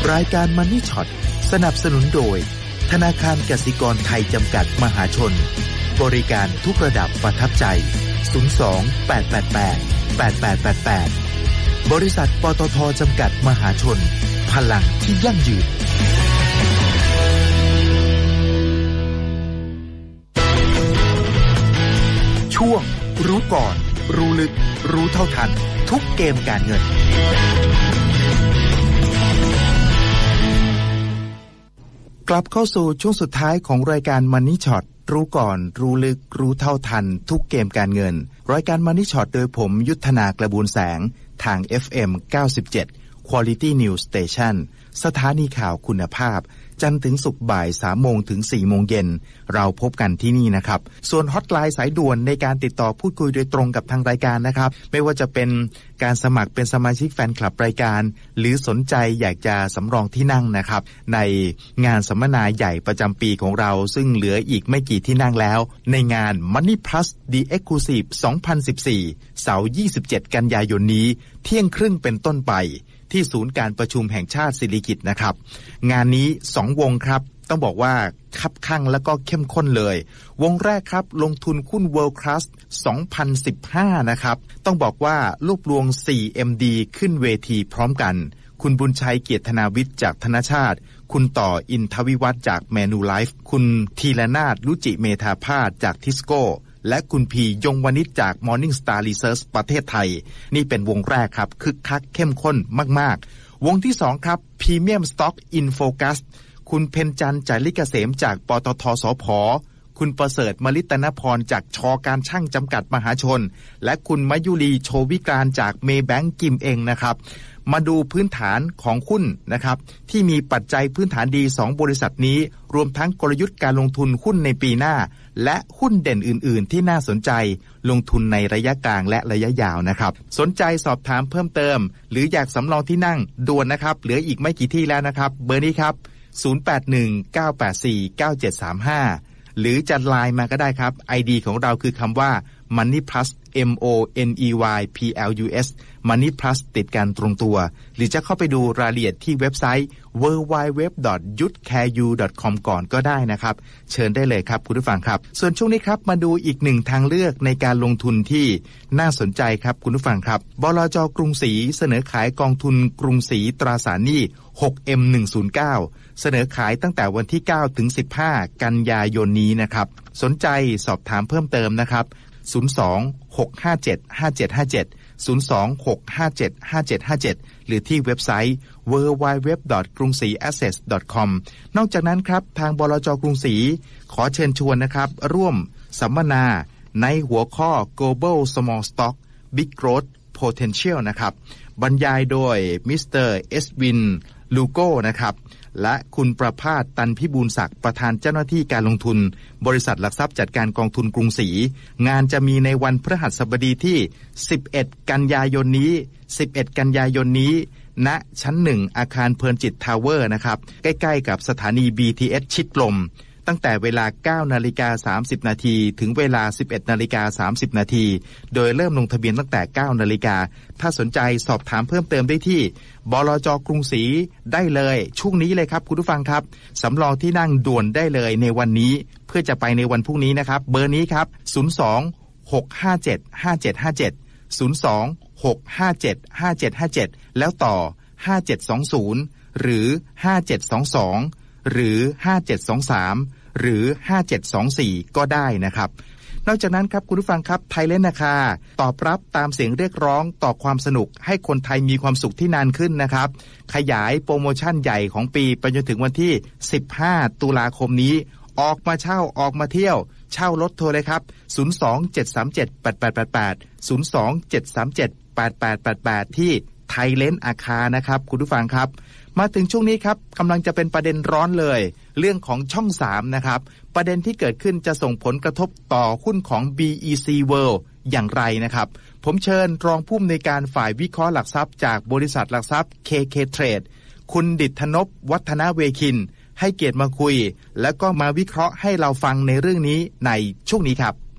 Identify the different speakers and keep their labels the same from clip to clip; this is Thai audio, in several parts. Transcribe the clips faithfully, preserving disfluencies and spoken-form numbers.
Speaker 1: รายการ Money Shot สนับสนุนโดยธนาคารกสิกรไทยจำกัดมหาชนบริการทุกระดับประทับใจศูนย์ สอง แปด แปด แปด แปด แปด แปด แปดบริษัทปตทจำกัดมหาชนพลังที่ยั่งยืนช่วงรู้ก่อนรู้ลึกรู้เท่าทันทุกเกมการเงินกลับเข้าสู่ช่วงสุดท้ายของรายการ Money Shot รู้ก่อนรู้ลึกรู้เท่าทันทุกเกมการเงินรายการ Money Shot โดยผมยุทธนากระบวนแสงทาง เอฟ เอ็ม เก้าสิบเจ็ด Quality News Station สถานีข่าวคุณภาพจันทร์ถึงศุกร์บ่าย สามโมงถึงสี่โมงเย็นเราพบกันที่นี่นะครับส่วนฮอตไลน์สายด่วนในการติดต่อพูดคุยโดยตรงกับทางรายการนะครับไม่ว่าจะเป็นการสมัครเป็นสมาชิกแฟนคลับรายการหรือสนใจอยากจะสำรองที่นั่งนะครับในงานสัมมนาใหญ่ประจำปีของเราซึ่งเหลืออีกไม่กี่ที่นั่งแล้วในงาน Money Plus The Exclusive สองพันสิบสี่เสาร์ยี่สิบเจ็ดกันยายนนี้เที่ยงครึ่งเป็นต้นไปที่ศูนย์การประชุมแห่งชาติสิริกิติ์นะครับงานนี้สองวงครับต้องบอกว่าคับคั่งแล้วก็เข้มข้นเลยวงแรกครับลงทุนหุ้น World Class สองพันสิบห้านะครับต้องบอกว่ารวบรวม สี่ เอ็ม ดี ขึ้นเวทีพร้อมกันคุณบุญชัยเกียรติธนาวิทย์จากธนชาติคุณต่ออินทวิวัฒน์จากแมนูไลฟ์คุณธีรนาถรุจิเมธาภาสจากทิสโก้และคุณพียงวณิชจาก Morning Star Research ประเทศไทยนี่เป็นวงแรกครับคึกคักเข้มข้นมากๆวงที่สองครับ Premium Stock in Focus คุณเพ็ญจันทร์จาริกเกษมจากปตทสผ.คุณประเสริฐมลิตนพรจากช.การช่างจำกัดมหาชนและคุณมยุรีโชวิการจากเมย์แบงก์กิมเองนะครับมาดูพื้นฐานของหุ้นนะครับที่มีปัจจัยพื้นฐานดีสองบริษัทนี้รวมทั้งกลยุทธ์การลงทุนหุ้นในปีหน้าและหุ้นเด่นอื่นๆที่น่าสนใจลงทุนในระยะกลางและระยะยาวนะครับสนใจสอบถามเพิ่มเติมหรืออยากสำรองที่นั่งด่วนนะครับเหลืออีกไม่กี่ที่แล้วนะครับเบอร์นี้ครับศูนย์ แปด หนึ่ง เก้า แปด สี่ เก้า เจ็ด สาม ห้าหรือจะไลน์มาก็ได้ครับ ไอ ดี ของเราคือคำว่า Money Plus M O N E Y P L U S Money Plus ติดกันตรงตัวหรือจะเข้าไปดูรายละเอียดที่เว็บไซต์ ดับเบิลยู ดับเบิลยู ดับเบิลยู ดอท ยู ที เค ยู ดอท คอม ก่อนก็ได้นะครับเชิญได้เลยครับคุณผู้ฟังครับส่วนช่วงนี้ครับมาดูอีกหนึ่งทางเลือกในการลงทุนที่น่าสนใจครับคุณผู้ฟังครับบลจ.กรุงศรีเสนอขายกองทุนกรุงศรีตราสารหนี้ หก เอ็ม หนึ่ง ศูนย์ เก้า เสนอขายตั้งแต่วันที่เก้าถึงสิบห้ากันยายนนี้นะครับสนใจสอบถามเพิ่มเติมนะครับศูนย์ สอง หก ห้า เจ็ด ห้า เจ็ด ห้า เจ็ด ศูนย์ สอง หก ห้า เจ็ด ห้า เจ็ด ห้า เจ็ดหรือที่เว็บไซต์ ดับเบิลยู ดับเบิลยู ดับเบิลยู ดอท กรุงศรี แอสเซท ดอท คอม นอกจากนั้นครับทางบลจ.กรุงศรีขอเชิญชวนนะครับร่วมสัมมนาในหัวข้อ Global Small Stock Big Growth Potential นะครับบรรยายโดยมิสเตอร์เอสวินลูโก้นะครับและคุณประภาสตันพิบูลศักดิ์ประธานเจ้าหน้าที่การลงทุนบริษัทหลักทรัพย์จัดการกองทุนกรุงศรีงานจะมีในวันพฤหัสบดีที่สิบเอ็ดกันยายนนี้สิบเอ็ดกันยายนนี้ณชั้นหนึ่งอาคารเพลินจิตทาวเวอร์นะครับใกล้ๆกับสถานี บี ที เอส ชิดลมตั้งแต่เวลา เก้านาฬิกาสามสิบนาทีถึงเวลา สิบเอ็ดนาฬิกาสามสิบนาทีโดยเริ่มลงทะเบียนตั้งแต่ เก้านาฬิกาถ้าสนใจสอบถามเพิ่มเติมได้ที่บลจ.กรุงศรีได้เลยช่วงนี้เลยครับคุณผู้ฟังครับสำรองที่นั่งด่วนได้เลยในวันนี้เพื่อจะไปในวันพรุ่งนี้นะครับเบอร์นี้ครับศูนย์ สอง หก ห้า เจ็ด ห้า เจ็ด ห้า เจ็ด ศูนย์ สอง หก ห้า เจ็ด ห้า เจ็ด ห้า เจ็ดแล้วต่อห้าเจ็ดสองศูนย์หรือห้าเจ็ดสองสองหรือห้าเจ็ดสองสามหรือห้าเจ็ดสองสี่ก็ได้นะครับนอกจากนั้นครับคุณผู้ฟังครับไทยเล่นนาคาตอบรับตามเสียงเรียกร้องต่อความสนุกให้คนไทยมีความสุขที่นานขึ้นนะครับขยายโปรโมชั่นใหญ่ของปีไปจนถึงวันที่สิบห้าตุลาคมนี้ออกมาเช่าออกมาเที่ยวเช่ารถโทรเลยครับศูนย์ สอง เจ็ด สาม เจ็ด แปด แปด แปด แปด ศูนย์ สอง เจ็ด สาม เจ็ด แปด แปด แปด แปดที่ไทยเล่นอาคานะครับคุณผู้ฟังครับมาถึงช่วงนี้ครับกำลังจะเป็นประเด็นร้อนเลยเรื่องของช่องสามนะครับประเด็นที่เกิดขึ้นจะส่งผลกระทบต่อหุ้นของ บี อี ซี World อย่างไรนะครับผมเชิญรองผู้อำนวยการฝ่ายวิเคราะห์หลักทรัพย์จากบริษัทหลักทรัพย์ เค เค Trade คุณดิษฐนพวัฒนเวคินให้เกียรติมาคุยแล้วก็มาวิเคราะห์ให้เราฟังในเรื่องนี้ในช่วงนี้ครับ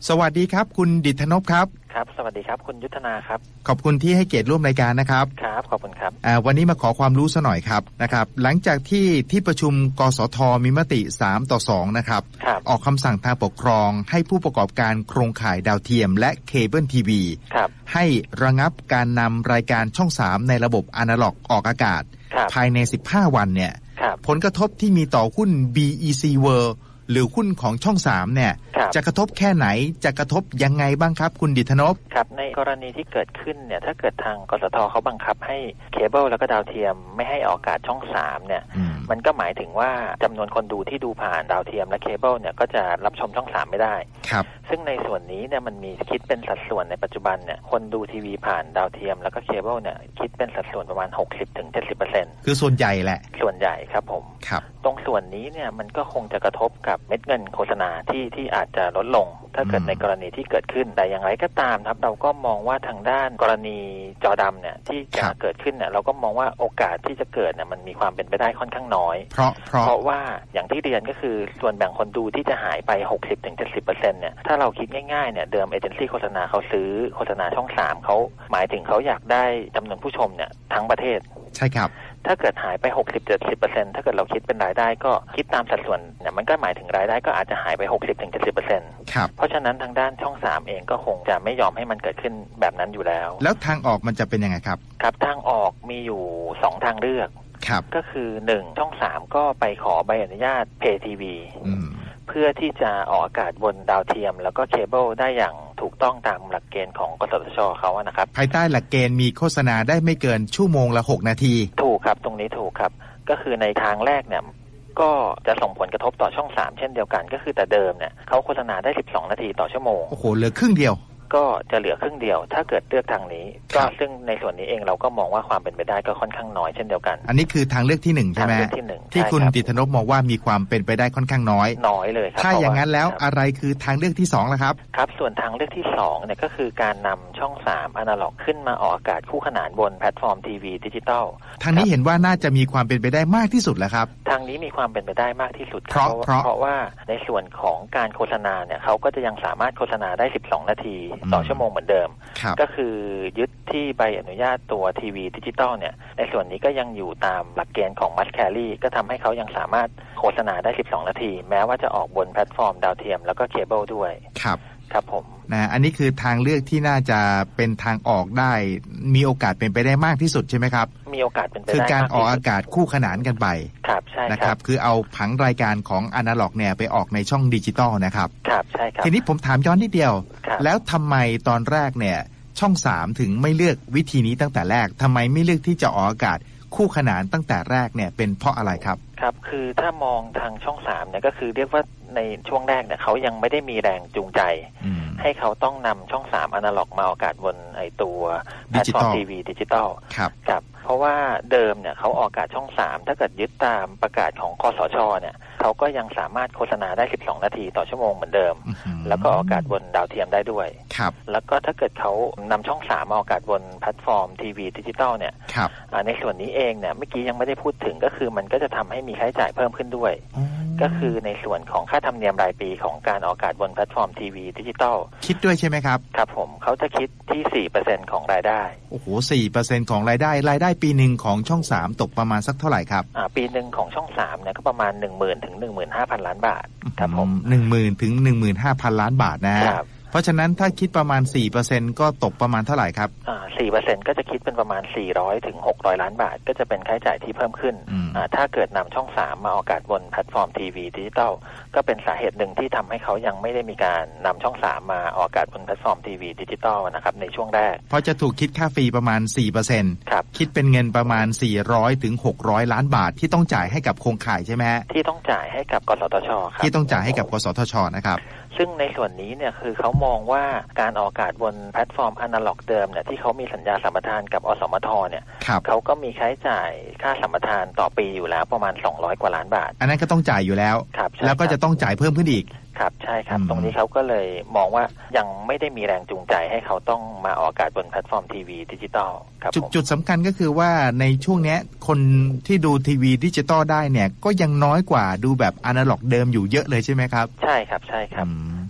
Speaker 1: สวัสดีครับคุณดิษฐนพครับ
Speaker 2: ครับสวัสดีครับคุณยุทธนาครับ
Speaker 1: ขอบคุณที่ให้เกียรติร่วมรายการนะครับ
Speaker 2: ครับขอบคุณครับ
Speaker 1: วันนี้มาขอความรู้ซะหน่อยครับนะครับหลังจากที่ที่ประชุมกสทมีมติสามต่อสองนะครับออกคำสั่งทางปกครองให้ผู้ประกอบการโครงข่ายดาวเทียมและเคเบิลทีวีให้ระงับการนำรายการช่องสามในระบบอนาล็อกออกอากาศภายในสิบห้าวันเนี่ยผลกระทบที่มีต่อหุ้น บี อี ซี Worldหรือหุ้นของช่องสามเนี่ยจะกระทบแค่ไหนจะกระทบยังไงบ้างครับคุณดิษฐนพ
Speaker 2: ครับในกรณีที่เกิดขึ้นเนี่ยถ้าเกิดทางกสทเขาบังคับให้เคเบิลแล้วก็ดาวเทียมไม่ให้ออกอากาศช่องสามเนี่ยมันก็หมายถึงว่าจำนวนคนดูที่ดูผ่านดาวเทียมและเคเบิลเนี่ยก็จะรับชมช่องสามไม่ได้
Speaker 1: ครับ
Speaker 2: ซึ่งในส่วนนี้เนี่ยมันมีคิดเป็นสัดส่วนในปัจจุบันเนี่ยคนดูทีวีผ่านดาวเทียมแล้วก็เคเบิลเนี่ยคิดเป็นสัดส่วนประมาณ หกสิบถึงเจ็ดสิบเปอร์เซ็นต์
Speaker 1: คือส่วนใหญ่แหละ
Speaker 2: ส่วนใหญ่ครับผม
Speaker 1: ครับ
Speaker 2: ตรงส่วนนี้เนี่ยมันก็คงจะกระทบกับเม็ดเงินโฆษณาที่ที่อาจจะลดลงถ้าเกิดในกรณีที่เกิดขึ้นแต่อย่างไรก็ตามครับเราก็มองว่าทางด้านกรณีจอดำเนี่ยที่จะเกิดขึ้นเนี่ยเราก็มองว่าโอกาสที่จะเกิดเนี่ยมันมีความเป็นไปได้ค่อนข้างน้อย
Speaker 1: เพราะเพราะ
Speaker 2: เพราะว่าอย่างที่เรียนก็คือส่วนแบ่งคนดูที่จะหายไป หกสิบถึงเจ็ดสิบเปอร์เซ็นต์ เนี่ยถ้าเราคิดง่ายๆเนี่ยเดิมเอเจนซี่โฆษณาเขาซื้อโฆษณาช่องสามเขาหมายถึงเขาอยากได้จำนวนผู้ชมเนี่ยทั้งประเทศ
Speaker 1: ใช่ครับ
Speaker 2: ถ้าเกิดหายไป หกสิบถึงเจ็ดสิบเปอร์เซ็นต์ ถ้าเกิดเราคิดเป็นรายได้ก็คิดตามสัดส่วนเนี่ยมันก็หมายถึงรายได้ก็อาจจะหายไป หกสิบถึงเจ็ดสิบเปอร์เซ็นต์
Speaker 1: ครับ
Speaker 2: เพราะฉะนั้นทางด้านช่องสามเองก็คงจะไม่ยอมให้มันเกิดขึ้นแบบนั้นอยู่แล้ว
Speaker 1: แล้วทางออกมันจะเป็นยังไงครับ
Speaker 2: ครับทางออกมีอยู่สองทางเลือก
Speaker 1: ครับ
Speaker 2: ก็คือหนึ่งช่องสามก็ไปขอใบอนุญาต Pay ที วี อืมเพื่อที่จะออกอากาศบนดาวเทียมแล้วก็เคเบิลได้อย่างถูกต้องตามหลักเกณฑ์ของกสทช.เขาอะนะครับ
Speaker 1: ภายใต้หลักเกณฑ์มีโฆษณาได้ไม่เกินชั่วโมงละหกนาที
Speaker 2: ถูกครับตรงนี้ถูกครับก็คือในทางแรกเนี่ยก็จะส่งผลกระทบต่อช่องสามเช่นเดียวกันก็คือแต่เดิมเนี่ยเขาโฆษณาได้สิบสองนาทีต่อชั่วโมง
Speaker 1: โอ้โหเหลือครึ่งเดียว
Speaker 2: ก็จะเหลือครึ่งเดียวถ้าเกิดเลือกทางนี้ก็ซึ่งในส่วนนี้เองเราก็มองว่าความเป็นไปได้ก็ค่อนข้างน้อยเช่นเดียวกัน
Speaker 1: อันนี้คือทางเลือกที่หนึ่งใช่ไหม
Speaker 2: ทางเลือกที่หนึ่ง
Speaker 1: ที่คุณดิษฐนพมองว่ามีความเป็นไปได้ค่อนข้างน้อย
Speaker 2: น้อยเลยครับ
Speaker 1: ถ้าอย่างนั้นแล้วอะไรคือทางเลือกที่สองล่ะครับ
Speaker 2: ครับส่วนทางเลือกที่สองเนี่ยก็คือการนำช่องสามอนาล็อกขึ้นมาออกอากาศคู่ขนานบนแพลตฟอร์มทีวีดิจิตอล
Speaker 1: ทางนี้เห็นว่าน่าจะมีความเป็นไปได้มากที่สุดแล้วครับ
Speaker 2: ทางนี้มีความเป็นไปได้มากที่สุด
Speaker 1: เพราะเพราะ
Speaker 2: เพราะว่าในส่วนของการโฆษณาเนี่ยเขาก็จะยังสามารถโฆษณาได้สิบสองนาทีต่อชั่วโมงเหมือนเดิมก็คือยึดที่ใบอนุญาตตัวทีวีดิจิตอลเนี่ยในส่วนนี้ก็ยังอยู่ตามหลักเกณฑ์ของมัสแครี่ก็ทำให้เขายังสามารถโฆษณาได้สิบสองนาทีแม้ว่าจะออกบนแพลตฟอร์มดาวเทียมแล้วก็เคเบิลด้วย
Speaker 1: ครับ
Speaker 2: ครับผม
Speaker 1: นะอันนี้คือทางเลือกที่น่าจะเป็นทางออกได้มีโอกาสเป็นไปได้มากที่สุดใช่ไหมครับ
Speaker 2: มีโอกาสเป็นไปได้
Speaker 1: คือการออกอากาศคู่ขนานกันไป
Speaker 2: ครับใช่
Speaker 1: นะครับคือเอาผังรายการของอนาล็อกเนี่ยไปออกในช่องดิจิตอลนะครับ
Speaker 2: ครับใช่ครับ
Speaker 1: ทีนี้ผมถามย้อนนิดเดียวแล้วทำไมตอนแรกเนี่ยช่องสามถึงไม่เลือกวิธีนี้ตั้งแต่แรกทำไมไม่เลือกที่จะออกอากาศคู่ขนานตั้งแต่แรกเนี่ยเป็นเพราะอะไรครับ
Speaker 2: ครับคือถ้ามองทางช่องสามเนี่ยก็คือเรียกว่าในช่วงแรกเนี่ยเขายังไม่ได้มีแรงจูงใจให้เขาต้องนำช่องสามอนาล็อกมาออกอากาศบนไอตัวแพลตฟอร์มทีวีดิจิตอล
Speaker 1: ครับ
Speaker 2: ครับเพราะว่าเดิมเนี่ยเขาออกอากาศช่องสามถ้าเกิดยึดตามประกาศของคสช.เนี่ยเขาก็ยังสามารถโฆษณาได้สิบสองนาทีต่อชั่วโมงเหมือนเดิมแล้วก็ออกอากาศบนดาวเทียมได้ด้วย
Speaker 1: ครับ
Speaker 2: แล้วก็ถ้าเกิดเขานำช่องสามมาออกอากาศบนแพลตฟอร์มทีวีดิจิตอลเนี่ย
Speaker 1: ครับ
Speaker 2: ในส่วนนี้เองเนี่ยเมื่อกี้ยังไม่ได้พูดถึงก็คือมันก็จะทำให้มีค่าใช้จ่ายเพิ่มขึ้นด้วยก็คือในส่วนของค่าธรรมเนียมรายปีของการออกอากาศบนแพลตฟอร์มทีวีดิจิตอล
Speaker 1: คิดด้วยใช่ไหมครับ
Speaker 2: ครับผมเขาจะคิดที่ สี่เปอร์เซ็นต์ ของรายได้
Speaker 1: โอ้โห สี่เปอร์เซ็นต์ ของรายได้รายได้ปีหนึ่งของช่องสามตกประมาณสักเท่าไหร่ครับ
Speaker 2: อ่าปีหนึ่งของช่องสามเนี่ยก็ประมาณ หนึ่งหมื่น ถึง หนึ่งหมื่นห้าพัน ล้านบาทครับผม
Speaker 1: หนึ่งหมื่น ถึง หนึ่งหมื่นห้าพัน ล้านบาทนะครับเพราะฉะนั้นถ้าคิดประมาณ สี่เปอร์เซ็นต์ ก็ตกประมาณเท่าไหร่ครับ
Speaker 2: อ่า สี่เปอร์เซ็นต์ ก็จะคิดเป็นประมาณสี่ร้อยถึงหกร้อยล้านบาทก็จะเป็นค่าใช้จ่ายที่เพิ่มขึ้นอ่าถ้าเกิดนำช่องสามมาออกอากาศบนแพลตฟอร์มทีวีดิจิตอลก็เป็นสาเหตุหนึ่งที่ทำให้เขายังไม่ได้มีการนำช่องสามมาออกอากาศบนแพลตฟอร์มทีวีดิจิตอลนะครับในช่วงแรก
Speaker 1: เพราะจะถูกคิดค่าฟรีประมาณ สี่เปอร์เซ็นต์
Speaker 2: ครับ
Speaker 1: คิดเป็นเงินประมาณสี่ร้อยถึงหกร้อยล้านบาทที่ต้องจ่ายให้กับโครงข่ายใช่ไหมฮะ
Speaker 2: ที่ต้องจ่ายให้กับกสทช.ครับ
Speaker 1: ที่ต้องจ่ายให้กับกสทช.นะครับ
Speaker 2: ซึ่งในส่วนนี้เนี่ยคือเขามองว่าการออกอากาศบนแพลตฟอร์มอนาล็อกเดิมเนี่ยที่เขามีสัญญาสัมปทานกับอสมทเนี่ยเขาก็มีค่าใช้จ่ายค่าสัมปทานต่อปีอยู่แล้วประมาณสองร้อยกว่าล้านบาท
Speaker 1: อันนั้นก็ต้องจ่ายอยู่แล้วแล้วก็จะต้องจ่ายเพิ่มขึ้นอีก
Speaker 2: ครับใช่ครับตรงนี้เขาก็เลยมองว่ายังไม่ได้มีแรงจูงใจให้เขาต้องมาออกอากาศบนแพลตฟอร์มทีวีดิจิตอลครับ
Speaker 1: จุดจุดสำคัญก็คือว่าในช่วงนี้คนที่ดูทีวีดิจิตอลได้เนี่ยก็ยังน้อยกว่าดูแบบอนาล็อกเดิมอยู่เยอะเลยใช่ไหมครับ
Speaker 2: ใช่ครับใช่ครับ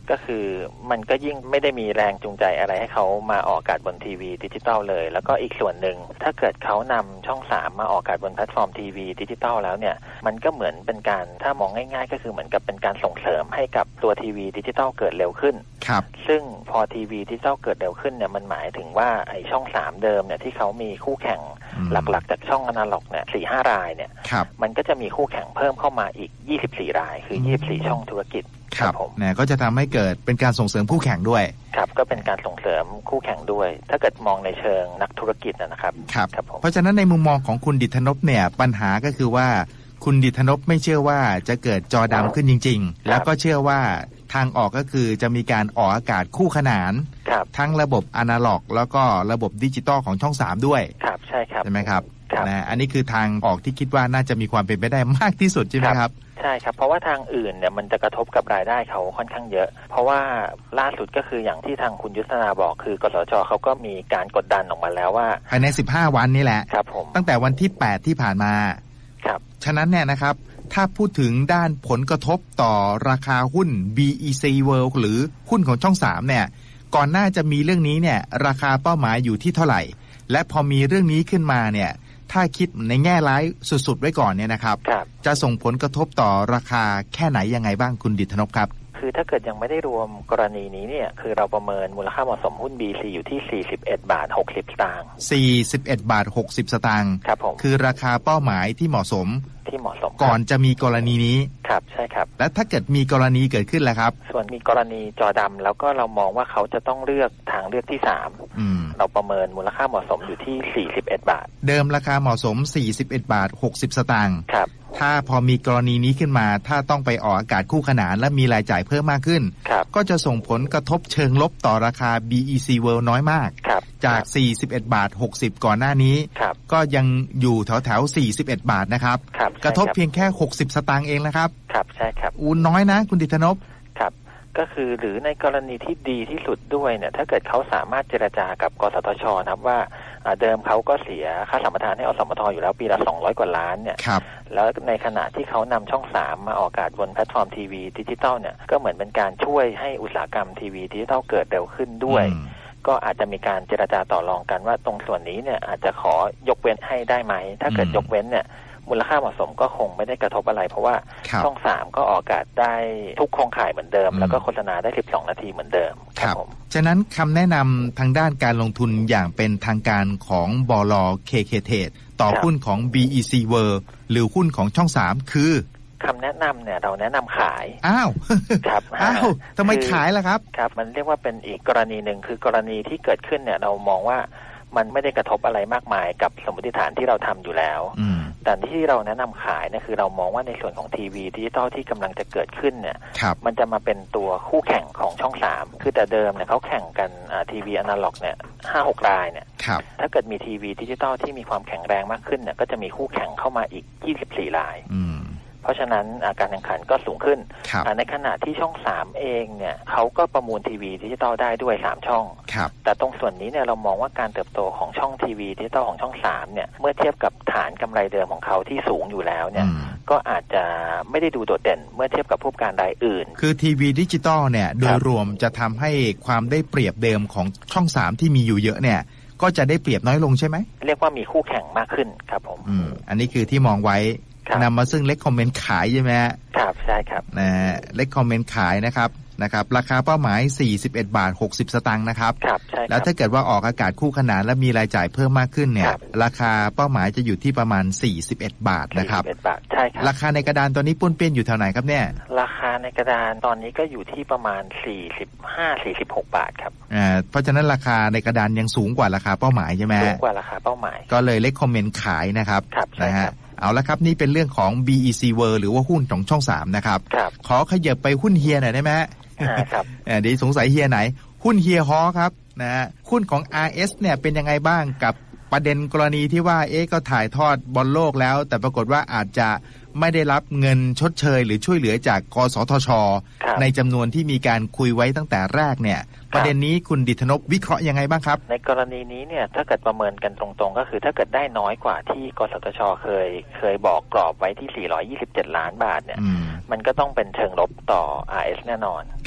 Speaker 2: ก็คือมันก็ยิ่งไม่ได้มีแรงจูงใจอะไรให้เขามาออกอากาศบนทีวีดิจิตอลเลยแล้วก็อีกส่วนหนึ่งถ้าเกิดเขานำช่องสามมาออกอากาศบนแพลตฟอร์มทีวีดิจิตอลแล้วเนี่ยมันก็เหมือนเป็นการถ้ามองง่ายๆก็คือเหมือนกับเป็นการส่งเสริมให้กับตัวทีวีดิจิตอลเกิดเร็วขึ้น
Speaker 1: ครับ
Speaker 2: ซึ่งพอทีวีดิจิตอลเกิดเร็วขึ้นเนี่ยมันหมายถึงว่าไอ้ช่องสามเดิมเนี่ยที่เขามีคู่แข่งหลักๆจากช่องอนาล็อกเนี่ย สี่ห้า รายเนี่ยมันก็จะมีคู่แข่งเพิ่มเข้ามาอีกยี่สิบสี่รายคือยี่สิบสี่ช่องธุรกิจ
Speaker 1: ครับเนี่ยก็จะทำให้เกิดเป็นการส่งเสริมคู่แข่งด้วย
Speaker 2: ครับก็เป็นการส่งเสริมคู่แข่งด้วยถ้าเกิดมองในเชิงนักธุรกิจนะครับ
Speaker 1: ครับเพราะฉะนั้นในมุมมองของคุณดิษฐนพเนี่ยปัญหาก็คือว่าคุณดิษฐนพไม่เชื่อว่าจะเกิดจอดำขึ้นจริงๆแล้วก็เชื่อว่าทางออกก็คือจะมีการออกอากาศคู่ขนานทั้งระบบอนาล็อกแล้วก็ระบบดิจิตอลของช่องสามด้วย
Speaker 2: ครับใช่ครับ
Speaker 1: ใช่ไหมครับนะอันนี้คือทางออกที่คิดว่าน่าจะมีความเป็นไปได้มากที่สุดใช่ไหมครับ
Speaker 2: ใช่ครับเพราะว่าทางอื่นเนี่ยมันจะกระทบกับรายได้เขาค่อนข้างเยอะเพราะว่าล่าสุดก็คืออย่างที่ทางคุณยุทธนาบอกคือกสชเขาก็มีการกดดันออกมาแล้วว่า
Speaker 1: ภายในสิบห้าวันนี่แหละ
Speaker 2: ครับผม
Speaker 1: ตั้งแต่วันที่แปดที่ผ่านมา
Speaker 2: ครับ
Speaker 1: ฉะนั้นเนี่ยนะครับถ้าพูดถึงด้านผลกระทบต่อราคาหุ้น บี อี ซี World หรือหุ้นของช่องสามเนี่ยก่อนหน้าจะมีเรื่องนี้เนี่ยราคาเป้าหมายอยู่ที่เท่าไหร่และพอมีเรื่องนี้ขึ้นมาเนี่ยถ้าคิดในแง่ร้ายสุดๆไว้ก่อนเนี่ยนะครับจะส่งผลกระทบต่อราคาแค่ไหนยังไงบ้างคุณดิษฐนพครับ
Speaker 2: คือถ้าเกิดยังไม่ได้รวมกรณีนี้เนี่ยคือเราประเมินมูลค่าเหมาะสมหุ้น บี ซี อยู่ที่สี่สิบเอ็ดบาทหกสิบสตางค์
Speaker 1: สี่สิบเอ็ดบาทหกสิบสตางค์
Speaker 2: ครับผม
Speaker 1: คือราคาเป้าหมายที่เหมาะสม
Speaker 2: ที่เหมาะสม
Speaker 1: ก่อนจะมีกรณีนี้
Speaker 2: ครับใช่ครับ
Speaker 1: และถ้าเกิดมีกรณีเกิดขึ้นแล้วครับ
Speaker 2: ส่วนมีกรณีจอดำแล้วก็เรามองว่าเขาจะต้องเลือกทางเลือกที่สามเราประเมินมูลค่าเหมาะสมอยู่ที่สี่สิบเอ็ดบาท
Speaker 1: เดิมราคาเหมาะสมสี่สิบเอ็ดบาทหกสิบสตางค์
Speaker 2: ครับ
Speaker 1: ถ้าพอมีกรณีนี้ขึ้นมาถ้าต้องไปออกอากาศคู่ขนานและมีรายจ่ายเพิ่มมากขึ้นก็จะส่งผลกระทบเชิงลบต่อราคา บี อี ซี World น้อยมากจากสี่สิบเอ็ดบาทหกสิบก่อนหน้านี้ก็ยังอยู่แถวแถวสี่สิบเอ็ดบาทนะครับกระทบเพียงแค่หกสิบสตางค์เองนะครับ
Speaker 2: ครับใช่ครับ
Speaker 1: อูน้อยนะคุณดิษฐนพ
Speaker 2: ครับก็คือหรือในกรณีที่ดีที่สุดด้วยเนี่ยถ้าเกิดเขาสามารถเจรจากับกสทช.นะครับว่าเดิมเขาก็เสียค่าสัมปทานให้อสมทอยู่แล้วปีละสองร้อยกว่าล้านเนี่ยแล้วในขณะที่เขานำช่องสามมาออกอากาศบนแพลตฟอร์มทีวีดิจิตอลเนี่ยก็เหมือนเป็นการช่วยให้อุตสาหกรรมทีวีดิจิตอลเกิดเร็วขึ้นด้วยก็อาจจะมีการเจรจาต่อรองกันว่าตรงส่วนนี้เนี่ยอาจจะขอยกเว้นให้ได้ไหมถ้าเกิดยกเว้นเนี่ยมูลค่าเหมาะสมก็คงไม่ได้กระทบอะไรเพราะว่าช่องสามก็ออกอากาศได้ทุกโครงข่ายเหมือนเดิมแล้วก็โฆษณาได้สิบสองนาทีเหมือนเดิม
Speaker 1: ครับฉะนั้นคำแนะนำทางด้านการลงทุนอย่างเป็นทางการของบล. เค เค Trade ต่อหุ้นของ บี อี ซี World หรือหุ้นของช่องสามคือ
Speaker 2: คำแนะนำเนี่ยเราแนะนำขาย
Speaker 1: อ้าว
Speaker 2: ครับ
Speaker 1: อ้าวทำไมขายล่ะครับ
Speaker 2: ครับมันเรียกว่าเป็นอีกกรณีหนึ่งคือกรณีที่เกิดขึ้นเนี่ยเรามองว่ามันไม่ได้กระทบอะไรมากมายกับสมมติฐานที่เราทำอยู่แล้วแต่ที่เราแนะนำขายเนี่ยคือเรามองว่าในส่วนของทีวีดิจิตอลที่กำลังจะเกิดขึ้นเนี่ยมันจะมาเป็นตัวคู่แข่งของช่องสามคือแต่เดิมเนี่ยเขาแข่งกันทีวีอนาล็อกเนี่ยห้าหกรายเนี่ยถ้าเกิดมีทีวีดิจิตอลที่มีความแข็งแรงมากขึ้นเนี่ยก็จะมีคู่แข่งเข้ามาอีกยี่สิบสี่รายเพราะฉะนั้นการแข่งขันก็สูงขึ้นในขณะที่ช่องสามเองเนี่ยเขาก็ประมูลทีวีดิจิตอลได้ด้วยสามช่องแต่ตรงส่วนนี้เนี่ยเรามองว่าการเติบโตของช่องทีวีดิจิตอลของช่องสามเนี่ยเมื่อเทียบกับฐานกำไรเดิมของเขาที่สูงอยู่แล้วเนี่ยก็อาจจะไม่ได้ดูโดดเด่นเมื่อเทียบกับผู้ประกอบการรายอื่น
Speaker 1: คือทีวีดิจิตอลเนี่ยโดยรวมจะทำให้ความได้เปรียบเดิมของช่องสามที่มีอยู่เยอะเนี่ยก็จะได้เปรียบน้อยลงใช่ไหม
Speaker 2: เรียกว่ามีคู่แข่งมากขึ้นครับผม
Speaker 1: อืมอันนี้คือที่มองไว้นำมาซึ่งเล็กคอมเมนต์ขายใช่ไหม
Speaker 2: ครับใช่ครับ
Speaker 1: นะเล็กคอมเมนต์ขายนะครับนะครับราคาเป้าหมายสี่สิบเอ็ดบาทหกสิบสตางค์นะครับ
Speaker 2: ครับใช่
Speaker 1: แล้วถ้าเกิดว่าออกอากาศคู่ขนานและมีรายจ่ายเพิ่มมากขึ้นเนี่ยราคาเป้าหมายจะอยู่ที่ประมาณสี่สิบเอ็ดบาทนะครับ
Speaker 2: สี่สิบเอ็ดบาทใช่ครับ
Speaker 1: ราคาในกระดานตอนนี้ปุ้นเปี้ยนอยู่แถวไหนครับเนี่ย
Speaker 2: ราคาในกระดานตอนนี้ก็อยู่ที่ประมาณสี่สิบห้า สี่สิบหกบาทครับ
Speaker 1: อ่าเพราะฉะนั้นราคาในกระดานยังสูงกว่าราคาเป้าหมายใช่ไหม
Speaker 2: สูงกว่าราคาเป้าหมาย
Speaker 1: ก็เลยเล็กคอมเมนต์ขายนะครับนะฮะเอาละครับนี่เป็นเรื่องของ บี อี ซี World หรือว่าหุ้นของช่องสามนะครับขอขยับไปหุ้นเฮียหน่อยได้ไหม
Speaker 2: ครับ
Speaker 1: เดี๋ยวสงสัยเฮียไหนหุ้นเฮียฮอครับนะฮะหุ้นของ อาร์ เอส เนี่ยเป็นยังไงบ้างกับประเด็นกรณีที่ว่าเอ๊ะก็ถ่ายทอดบอลโลกแล้วแต่ปรากฏว่าอาจจะไม่ได้รับเงินชดเชยหรือช่วยเหลือจากกสทช.ในจำนวนที่มีการคุยไว้ตั้งแต่แรกเนี่ยประเด็นนี้คุณดิษฐนพวิเคราะห์ยังไงบ้างครับ
Speaker 2: ในกรณีนี้เนี่ยถ้าเกิดประเมินกันตรงๆก็คือถ้าเกิดได้น้อยกว่าที่กสทช.เคยเคยบอกกรอบไว้ที่สี่ร้อยยี่สิบเจ็ดล้านบาทเนี่ยมันก็ต้องเป็นเชิงลบต่อ อาร์ เอส แน่นอน
Speaker 1: ครับ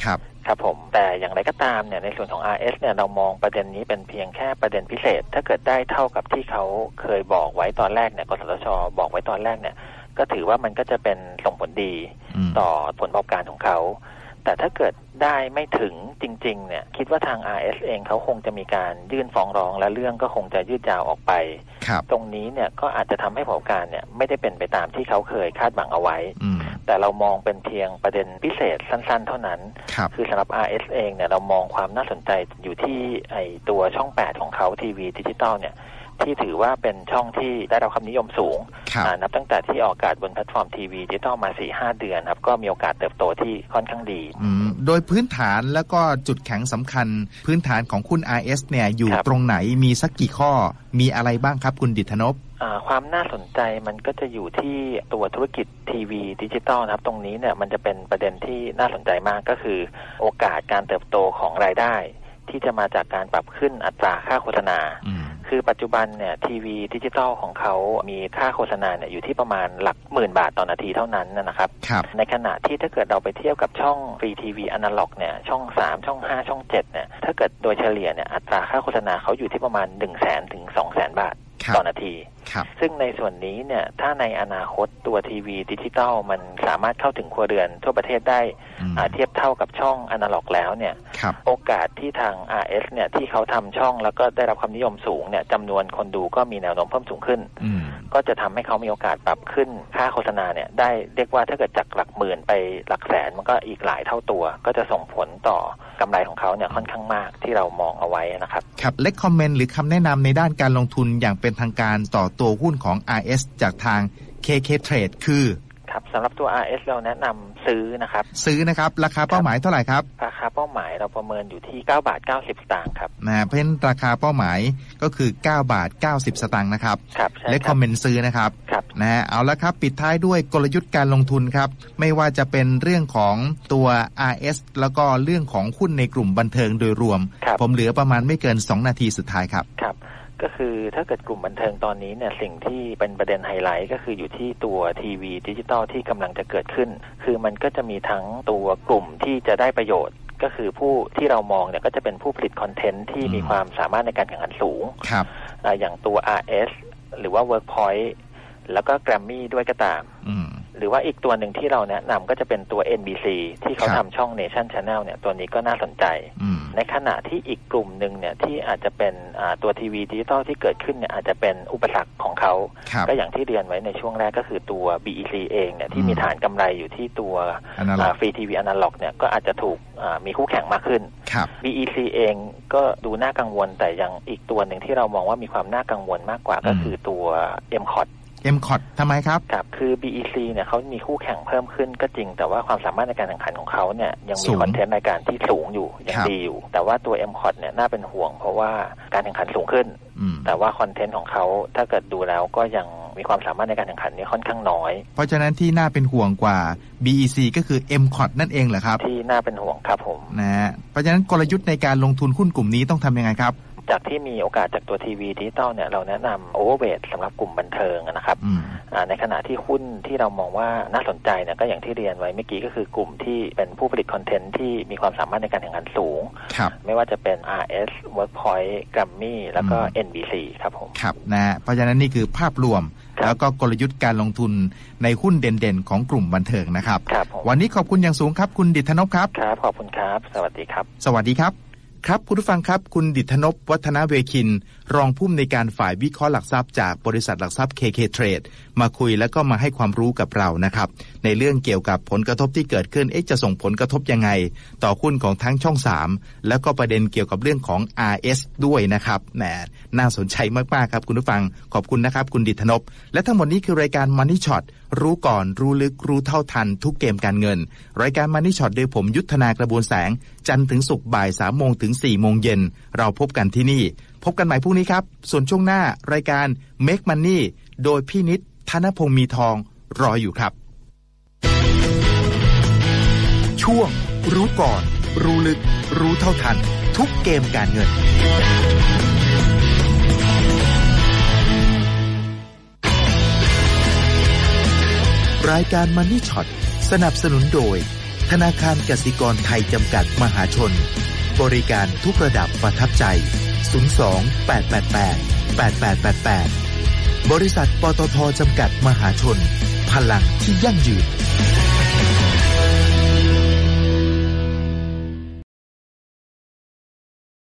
Speaker 2: ครับผมแต่อย่างไรก็ตามเนี่ยในส่วนของ อาร์ เอส เนี่ยเรามองประเด็นนี้เป็นเพียงแค่ประเด็นพิเศษถ้าเกิดได้เท่ากับที่เขาเคยบอกไว้ตอนแรกเนี่ยกสทช.บอกไว้ตอนแรกเนี่ยก็ถือว่ามันก็จะเป็นส่งผลดีต่อผลประกอบการของเขาแต่ถ้าเกิดได้ไม่ถึงจริงๆเนี่ยคิดว่าทาง อาร์ เอส เองเขาคงจะมีการยื่นฟ้องร้องและเรื่องก็คงจะยืดยาวออกไปตรงนี้เนี่ยก็อาจจะทำให้ผลประกอบการเนี่ยไม่ได้เป็นไปตามที่เขาเคยคาดหวังเอาไว้แต่เรามองเป็นเพียงประเด็นพิเศษสั้นๆเท่านั้น ค, คือสำหรับ อาร์ เอส เองเนี่ยเรามองความน่าสนใจอยู่ที่ไอตัวช่องแปดของเขาทีวีดิจิตอลเนี่ยที่ถือว่าเป็นช่องที่ได้รับความนิยมสูงนับตั้งแต่ที่ออกอากาศบนแพลตฟอร์มทีวีดิจิตอลมา สี่ห้า เดือนครับก็มีโอกาสเติบโตที่ค่อนข้างดี
Speaker 1: โดยพื้นฐานแล้วก็จุดแข็งสำคัญพื้นฐานของคุณ อาร์ เอส เนี่ยอยู่ตรงไหนมีสักกี่ข้อมีอะไรบ้างครับคุณดิษฐนพ
Speaker 2: ความน่าสนใจมันก็จะอยู่ที่ตัวธุรกิจทีวีดิจิตอลนะครับตรงนี้เนี่ยมันจะเป็นประเด็นที่น่าสนใจมากก็คือโอกาสการเติบโตของรายได้ที่จะมาจากการปรับขึ้นอัตราค่าโฆษณาคือปัจจุบันเนี่ยทีวีดิจิตอลของเขามีค่าโฆษณาเนี่ยอยู่ที่ประมาณหลักหมื่นบาทต่อนาทีเท่านั้นนะครับในขณะที่ถ้าเกิดเราไปเทียบกับช่องฟรีทีวีอนาล็อกเนี่ยช่องสามช่องห้าช่องเจ็ดเนี่ยถ้าเกิดโดยเฉลี่ยเนี่ยอัตราค่าโฆษณาเขาอยู่ที่ประมาณ หนึ่งแสน ถึง สองแสน บาทต่อนาทีซึ่งในส่วนนี้เนี่ยถ้าในอนาคตตัวทีวีดิจิตอลมันสามารถเข้าถึงครัวเรือนทั่วประเทศได้เทียบเท่ากับช่องอนาล็อกแล้วเนี่ยโอกาสที่ทาง อาร์ เอส เนี่ยที่เขาทำช่องแล้วก็ได้รับความนิยมสูงเนี่ยจำนวนคนดูก็มีแนวโน้มเพิ่มสูงขึ้นก็จะทำให้เขามีโอกาสปรับขึ้นค่าโฆษณาเนี่ยได้เรียกว่าถ้าเกิดจากหลักหมื่นไปหลักแสนมันก็อีกหลายเท่าตัวก็จะส่งผลต่อกำไรของเขาเนี่ยค่อนข้างมากที่เรามองเอาไว้นะครับ
Speaker 1: ครับเล็กคอมเมนต์หรือคำแนะนำในด้านการลงทุนอย่างเป็นทางการต่อตัวหุ้นของ อาร์ เอส จากทาง เค เค Trade คือ
Speaker 2: ครับสำหรับตัว อาร์ เอส เราแนะนำซื้อนะครับ
Speaker 1: ซื้อนะครับราคาเป้าหมายเท่าไหร่ครับ
Speaker 2: ราคาเป้าหมายเราประเมินอยู่ที่เก้าบาทเก้าสิบสตางค์ครับ
Speaker 1: นะเพราะฉะนั้นราคาเป้าหมายก็คือเก้าบาทเก้าสิบสตางค์นะครับ
Speaker 2: ครับ
Speaker 1: เล็กคอมเมนต์ซื้อนะครับ
Speaker 2: ครับ
Speaker 1: นะฮะเอาละครับปิดท้ายด้วยกลยุทธ์การลงทุนครับไม่ว่าจะเป็นเรื่องของตัว อาร์ เอส แล้วก็เรื่องของหุ้นในกลุ่มบันเทิงโดยรวมผมเหลือประมาณไม่เกินสองนาทีสุดท้ายครับ
Speaker 2: ครับก็คือถ้าเกิดกลุ่มบันเทิงตอนนี้เนี่ยสิ่งที่เป็นประเด็นไฮไลท์ก็คืออยู่ที่ตัวทีวีดิจิตอลที่กำลังจะเกิดขึ้นคือมันก็จะมีทั้งตัวกลุ่มที่จะได้ประโยชน์ก็คือผู้ที่เรามองเนี่ยก็จะเป็นผู้ผลิตคอนเทนต์ที่มีความสามารถในการแข่งขันสูง
Speaker 1: ครับ
Speaker 2: อย่างตัว อาร์ เอส หรือว่า Workpoint แล้วก็ Grammy ด้วยก็ตามหรือว่าอีกตัวหนึ่งที่เราแนะนำก็จะเป็นตัว เอ็น บี ซี ที่เขาทำช่อง Nation Channel เนี่ยตัวนี้ก็น่าสนใจในขณะที่อีกกลุ่มหนึ่งเนี่ยที่อาจจะเป็นตัวทีวีดิจิตอลที่เกิดขึ้นเนี่ยอาจจะเป็นอุปสรรคของเขาก็อย่างที่เรียนไว้ในช่วงแรกก็คือตัว บี อี ซี เองเนี่ยที่มีฐานกำไรอยู่ที่ตัวฟรีทีวีอนาล็อกเนี่ยก็อาจจะถูกมีคู่แข่งมากขึ้น บี อี ซี เองก็ดูน่ากังวลแต่ยังอีกตัวหนึ่งที่เรามองว่ามีความน่ากังวลมากกว่าก็คือตัว เอ็ม คอท
Speaker 1: เอ็ม คอท ทำไมครับ
Speaker 2: ครับคือ บี อี ซี เนี่ยเขามีคู่แข่งเพิ่มขึ้นก็จริงแต่ว่าความสามารถในการแข่งขันของเขาเนี่ยยังมีคอนเทนต์รายการที่สูงอยู่ยังดีอยู่แต่ว่าตัว เอ็ม คอท เนี่ยน่าเป็นห่วงเพราะว่าการแข่งขันสูงขึ้นแต่ว่าคอนเทนต์ของเขาถ้าเกิดดูแล้วก็ยังมีความสามารถในการแข่งขันนี้ค่อนข้างน้อย
Speaker 1: เพราะฉะนั้นที่น่าเป็นห่วงกว่า บี อี ซี ก็คือ เอ็ม คอท นั่นเองเหรอครับ
Speaker 2: ที่น่าเป็นห่วงครับผม
Speaker 1: นะเพราะฉะนั้นกลยุทธ์ในการลงทุนหุ้นกลุ่มนี้ต้องทำยังไงครับ
Speaker 2: จากที่มีโอกาสจากตัวทีวีดิจิตอลเนี่ยเราแนะนำโอเวอร์เวทสำหรับกลุ่มบันเทิงนะครับในขณะที่หุ้นที่เรามองว่าน่าสนใจเนี่ยก็อย่างที่เรียนไว้เมื่อกี้ก็คือกลุ่มที่เป็นผู้ผลิตคอนเทนต์ที่มีความสามารถในการแข่งขันสูงไม่ว่าจะเป็น อาร์ เอส Workpoint Grammy แล้วก็ เอ็น บี ซี ครับผม
Speaker 1: ครับนะเพราะฉะนั้นนี่คือภาพรวมแล้วก็กลยุทธ์การลงทุนในหุ้นเด่นๆของกลุ่มบันเทิงนะครับวันนี้ขอบคุณอย่างสูงครับคุณดิษฐนพครับ
Speaker 2: ครับขอบคุณครับสวัสดีครับ
Speaker 1: สวัสดีครับครับคุณผู้ฟังครับคุณดิษฐนพวัฒนเวคินรองผู้อำนวยการฝ่ายวิเคราะห์หลักทรัพย์จากบริษัทหลักทรัพย์ เค เค Trade มาคุยแล้วก็มาให้ความรู้กับเรานะครับในเรื่องเกี่ยวกับผลกระทบที่เกิดขึ้นเอ๊ะจะส่งผลกระทบยังไงต่อหุ้นของทั้งช่องสามแล้วก็ประเด็นเกี่ยวกับเรื่องของ อาร์ เอส ด้วยนะครับแหมน่าสนใจมากๆครับคุณผู้ฟังขอบคุณนะครับคุณดิษฐนพและทั้งหมดนี้คือรายการ Money Shot รู้ก่อนรู้ลึกรู้เท่าทันทุกเกมการเงินรายการ Money Shot โดยผมยุทธนากระบวนแสงจันทร์ถึงศุกร์บ่าย สามโมง ถึง สี่โมง เย็นเราพบกันที่นี่พบกันใหม่พรุ่งนี้ครับส่วนช่วงหน้ารายการ Make Money โดยพี่นิดธนพงษ์มีทองรออยู่ครับช่วงรู้ก่อนรู้ลึกรู้เท่าทันทุกเกมการเงินรายการ Money Shot สนับสนุนโดยธนาคารกสิกรไทยจำกัดมหาชนบริการทุกระดับประทับใจศูนย์ สอง แปด แปด แปด แปด แปด แปด แปดบริษัทปตทจำกัดมหาชนพลังที่ยั่งยืน